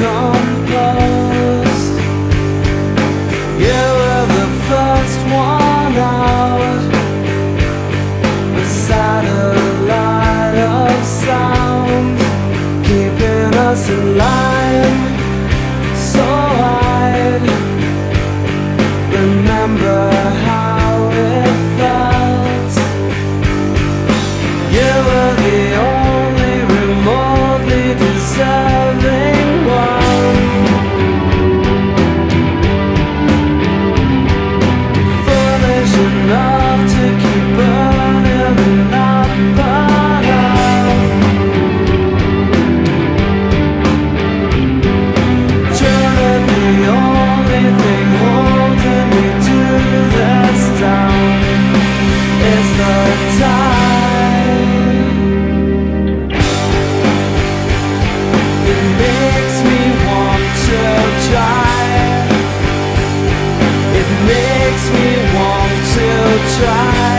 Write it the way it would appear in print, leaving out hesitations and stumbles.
compost. You were the first one out, a satellite of sound, keeping us in line. So I'd remember how it felt. You were the only remotely deserving one, foolish enough to keep burning and not burn out. Truly the only thing holding me to this town is the time. It makes me want to try. It makes me want to try.